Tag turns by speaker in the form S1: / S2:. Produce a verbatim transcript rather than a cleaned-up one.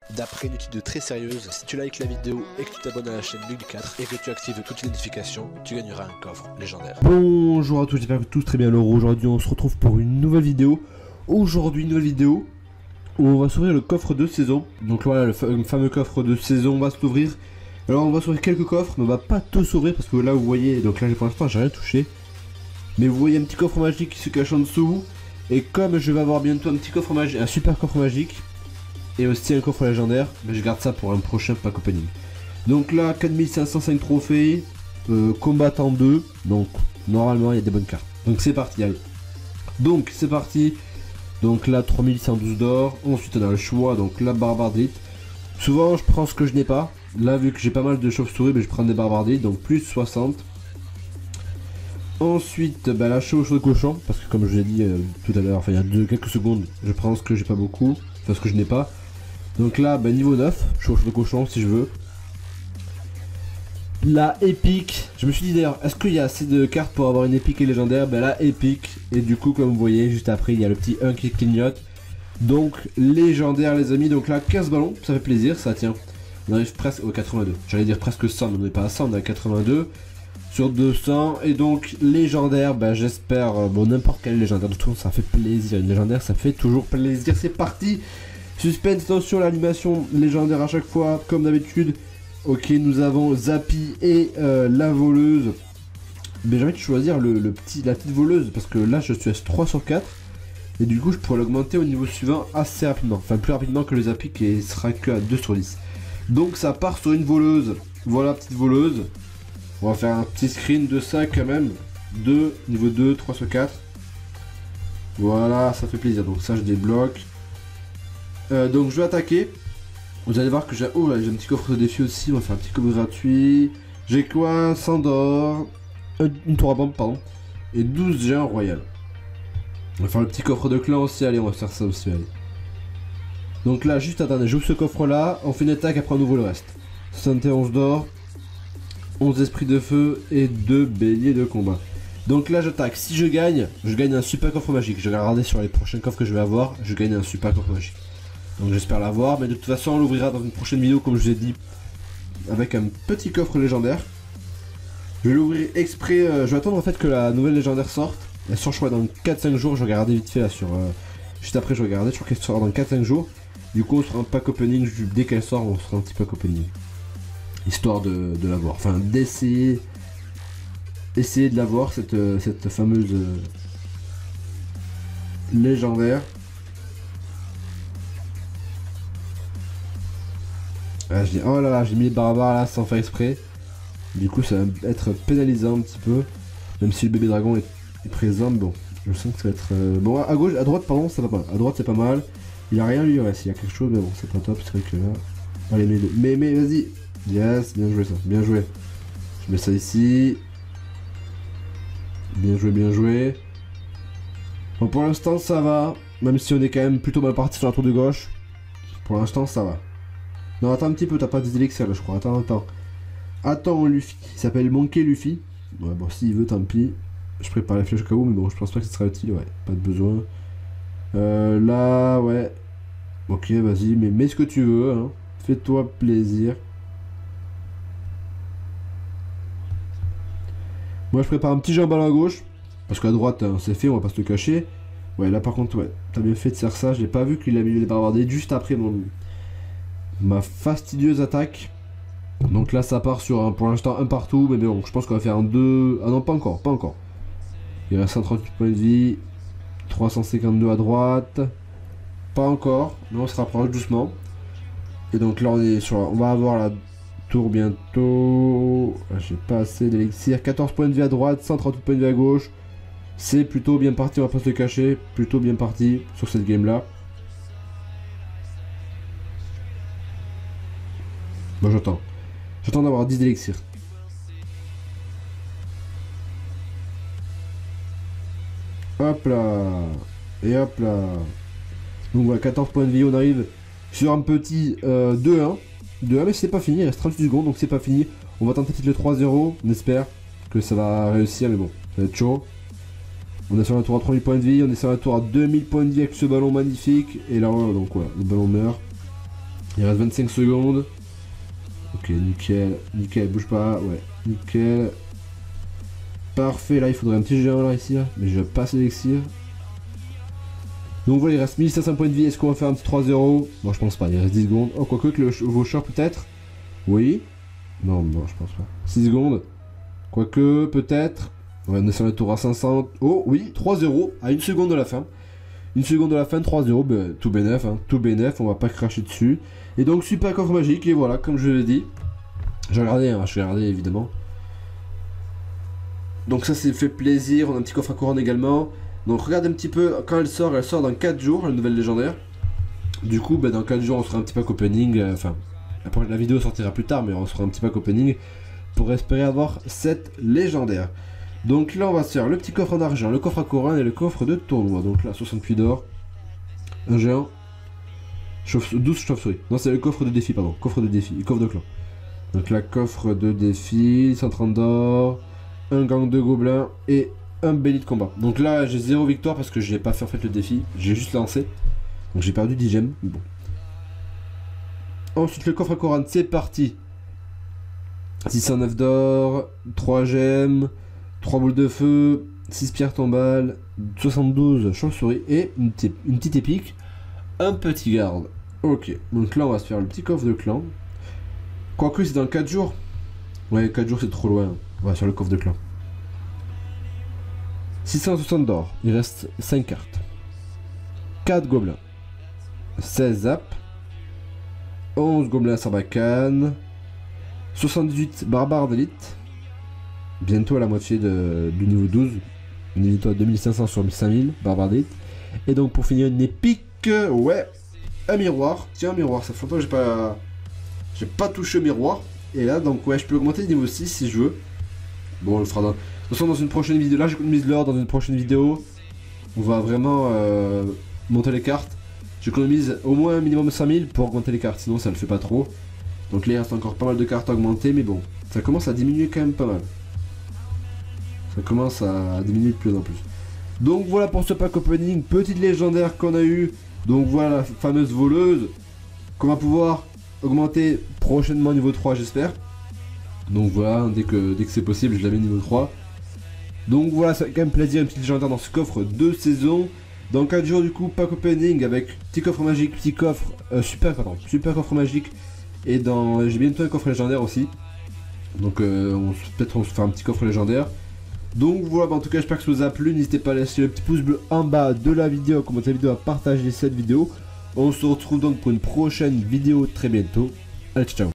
S1: D'après une étude très sérieuse, si tu likes la vidéo et que tu t'abonnes à la chaîne Mug quatre et que tu actives toutes les notifications, tu gagneras un coffre légendaire.
S2: Bonjour à tous, j'espère que tous très bien. Alors aujourd'hui on se retrouve pour une nouvelle vidéo. Aujourd'hui une nouvelle vidéo où on va s'ouvrir le coffre de saison. Donc voilà, le fa fameux coffre de saison, on va s'ouvrir. Alors on va s'ouvrir quelques coffres, mais on va pas tous s'ouvrir parce que là vous voyez, donc là pour l'instant j'ai rien touché. Mais vous voyez un petit coffre magique qui se cache en dessous. Et comme je vais avoir bientôt un petit coffre magique, un super coffre magique et aussi un coffre légendaire, mais je garde ça pour un prochain pack opening. Donc là quatre mille cinq cent cinq trophées, euh, combattant deux, donc normalement il y a des bonnes cartes. Donc c'est parti, allez. Donc c'est parti. Donc là trois mille cent douze d'or, ensuite on a le choix, donc la barbardite. Souvent je prends ce que je n'ai pas. Là vu que j'ai pas mal de chauves-souris, mais je prends des barbardites, donc plus soixante. Ensuite, bah, la chevauche de cochon, parce que comme je l'ai dit euh, tout à l'heure, enfin il y a deux, quelques secondes, je prends ce que j'ai pas beaucoup, enfin ce que je n'ai pas. Donc là, bah, niveau neuf, chevauche de cochon si je veux. La épique, je me suis dit d'ailleurs, est-ce qu'il y a assez de cartes pour avoir une épique et légendaire? Bah la épique, et du coup comme vous voyez, juste après il y a le petit un qui clignote. Donc légendaire les amis, donc là quinze ballons, ça fait plaisir, ça tient. On arrive presque au quatre-vingt-deux, j'allais dire presque cent, mais on n'est pas à cent, on est à quatre-vingt-deux. Sur deux cents, et donc légendaire, bah j'espère, euh, bon n'importe quel légendaire, de toute façon ça fait plaisir, une légendaire ça fait toujours plaisir, c'est parti. Suspense, attention, l'animation légendaire à chaque fois, comme d'habitude. Ok, nous avons Zappy et euh, la voleuse. Mais j'ai envie de choisir le, le petit, la petite voleuse, parce que là je suis à trois sur quatre, et du coup je pourrais l'augmenter au niveau suivant assez rapidement, enfin plus rapidement que le Zappy qui sera que à deux sur dix. Donc ça part sur une voleuse, voilà petite voleuse. On va faire un petit screen de ça quand même. deux, niveau deux, trois sur quatre. Voilà, ça fait plaisir. Donc ça, je débloque. Euh, donc je vais attaquer. Vous allez voir que j'ai oh, j'ai un petit coffre de défi aussi. On va faire un petit coffre gratuit. J'ai quoi? cent d'or. Une tour à bombe, pardon. Et douze géants royal. On va faire le petit coffre de clan aussi. Allez, on va faire ça aussi. Allez. Donc là, juste attendez, j'ouvre ce coffre là. On fait une attaque, après on ouvre le reste. soixante et onze d'or. onze esprits de feu et deux béliers de combat. Donc là j'attaque, si je gagne, je gagne un super coffre magique. Je vais regarder sur les prochains coffres que je vais avoir, je gagne un super coffre magique. Donc j'espère l'avoir, mais de toute façon on l'ouvrira dans une prochaine vidéo comme je vous ai dit, avec un petit coffre légendaire. Je vais l'ouvrir exprès, euh, je vais attendre en fait que la nouvelle légendaire sorte. Elle sort je crois dans quatre cinq jours, je vais regarder vite fait là sur... Euh, juste après je vais regarder, je crois qu'elle sort dans quatre cinq jours. Du coup on sera un pack opening, dès qu'elle sort on sera un petit pack opening. Histoire de, de l'avoir, enfin d'essayer essayer de l'avoir cette, cette fameuse euh, légendaire. Ah, je dis, oh là là, j'ai mis les barbares là sans faire exprès. Du coup ça va être pénalisant un petit peu. Même si le bébé dragon est, est présent, bon, je sens que ça va être... Euh, bon, à gauche, à droite pardon, ça va pas. À droite c'est pas mal. Il a rien lui, ouais, s'il y a quelque chose, mais bon, c'est pas top, c'est vrai que là... Allez, mais, mais, mais vas-y. Yes, bien joué ça, bien joué. Je mets ça ici. Bien joué, bien joué. Bon, pour l'instant ça va, même si on est quand même plutôt mal parti sur la tour de gauche. Pour l'instant ça va. Non, attends un petit peu, t'as pas des élixirs là je crois, attends, attends. Attends Luffy, il s'appelle Monkey Luffy. Ouais, bon, s'il veut, tant pis. Je prépare la flèche au cas où, mais bon, je pense pas que ce sera utile, ouais, pas de besoin. Euh, là, ouais. Ok, vas-y, mais mets ce que tu veux, hein. Fais-toi plaisir. Moi je prépare un petit jambon à gauche. Parce qu'à droite hein, c'est fait, on va pas se le cacher. Ouais là par contre ouais, t'as bien fait de faire ça. J'ai pas vu qu'il a mis les barbares juste après mon ma fastidieuse attaque. Donc là ça part sur un, pour l'instant un partout. Mais bon je pense qu'on va faire un deux. Ah non pas encore, pas encore. Il reste cent trente-huit points de vie. trois cent cinquante-deux à droite. Pas encore, mais on se rapproche doucement. Et donc là on est sur. On va avoir la tour bientôt. J'ai pas assez d'élixir. quatorze points de vie à droite, cent trente-huit points de vie à gauche. C'est plutôt bien parti, on va pas se le cacher. Plutôt bien parti sur cette game là. Bon j'attends. J'attends d'avoir dix d'élixir. Hop là. Et hop là. Donc voilà, quatorze points de vie, on arrive sur un petit euh, deux un. deux un, mais c'est pas fini, il reste trente-huit secondes, donc c'est pas fini. On va tenter peut-être le trois zéro, on espère que ça va réussir, mais bon, ça va être chaud. On est sur un tour à trois mille points de vie, on est sur un tour à deux mille points de vie avec ce ballon magnifique. Et là, donc voilà, le ballon meurt. Il reste vingt-cinq secondes. Ok, nickel, nickel, bouge pas, ouais, nickel. Parfait, là il faudrait un petit géant là ici, là, mais je passe l'élixir. Donc voilà, il reste mille cinq cents points de vie, est-ce qu'on va faire un petit trois zéro? Bon, je pense pas, il reste dix secondes. Oh, quoique que le vaucheur peut-être. Oui. Non, non, je pense pas. six secondes. Quoique, peut-être. Ouais, on est sur le tour à cinq cents. Oh, oui, trois zéro à une seconde de la fin. Une seconde de la fin, trois zéro, ben, tout bénef, hein, tout bénef, on va pas cracher dessus. Et donc, super coffre magique, et voilà, comme je l'ai dit. J'ai regardé, hein, je vais regarder évidemment. Donc ça, c'est fait plaisir, on a un petit coffre à couronne également. Donc regardez un petit peu, quand elle sort, elle sort dans quatre jours, la nouvelle légendaire. Du coup, ben, dans quatre jours, on sera un petit pack opening, euh, enfin, la, la vidéo sortira plus tard, mais on sera un petit pack opening pour espérer avoir cette légendaire. Donc là, on va se faire le petit coffre en argent, le coffre à couronne et le coffre de tournoi. Donc là, soixante-huit d'or, un géant, chauve douze chauves-souris. Non, c'est le coffre de défi, pardon, coffre de défi, coffre de clan. Donc là, coffre de défi, cent trente d'or, un gang de gobelins et un béni de combat. Donc là, j'ai zéro victoire parce que je n'ai pas fait en fait le défi, j'ai juste lancé. Donc j'ai perdu dix gemmes, bon. Ensuite, le coffre à couronne, c'est parti. six cent neuf d'or, trois gemmes, trois boules de feu, six pierres tombales, soixante-douze chauves-souris et une, une petite épique, un petit garde. Ok, donc là on va se faire le petit coffre de clan. Quoique c'est dans quatre jours. Ouais, quatre jours c'est trop loin. On va sur le coffre de clan. six cent soixante d'or, il reste cinq cartes. quatre gobelins. seize zaps. onze gobelins sarbacane. soixante-dix-huit barbares d'élite. Bientôt à la moitié de, du niveau douze. On est à deux mille cinq cents sur cinq mille barbares d'élite. Et donc pour finir une épique, ouais, un miroir. Tiens, un miroir, ça fait longtemps que j'ai pas, j'ai pas touché au miroir. Et là, donc ouais, je peux augmenter le niveau six si je veux. Bon, on le fera dans... De toute façon, dans une prochaine vidéo, là j'économise l'or, dans une prochaine vidéo, on va vraiment euh, monter les cartes. J'économise au moins un minimum cinq mille pour augmenter les cartes, sinon ça le fait pas trop. Donc là il reste encore pas mal de cartes à augmenter, mais bon, ça commence à diminuer quand même pas mal. Ça commence à diminuer de plus en plus. Donc voilà pour ce pack opening, petite légendaire qu'on a eu. Donc voilà la fameuse voleuse qu'on va pouvoir augmenter prochainement niveau trois, j'espère. Donc voilà, dès que, dès que c'est possible, je la mets niveau trois. Donc voilà, ça fait quand même plaisir, une petite légendaire dans ce coffre de saison. Dans quatre jours du coup, pack opening avec petit coffre magique, petit coffre, euh, super, pardon, super coffre magique. Et dans, j'ai bientôt un coffre légendaire aussi. Donc euh, peut-être on se fait un petit coffre légendaire. Donc voilà, bah, en tout cas j'espère que ça vous a plu. N'hésitez pas à laisser le petit pouce bleu en bas de la vidéo, à commenter la vidéo, à partager cette vidéo. On se retrouve donc pour une prochaine vidéo très bientôt. Allez, ciao.